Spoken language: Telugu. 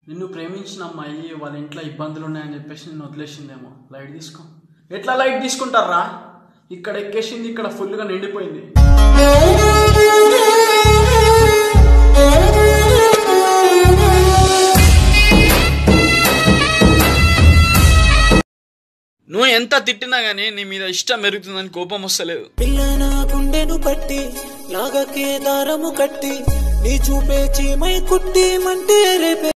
నిన్ను ప్రేమించిన అమ్మాయి వాళ్ళ ఇంట్లో ఇబ్బందులు ఉన్నాయని చెప్పేసి నిన్ను వదిలేసిందేమో. లైట్ తీసుకో. ఎట్లా లైట్ తీసుకుంటారా? ఇక్కడ ఎక్కేసింది, ఇక్కడ ఫుల్గా నిండిపోయింది. నువ్వు ఎంత తిట్టినా గానీ నీ మీద ఇష్టం పెరుగుతుందని కోపం వస్తలేదు. పిల్లనా గుండెను పట్టి లాగకే దారము కట్టి నీ చూపే చీమై కుట్టి మంటే రేపే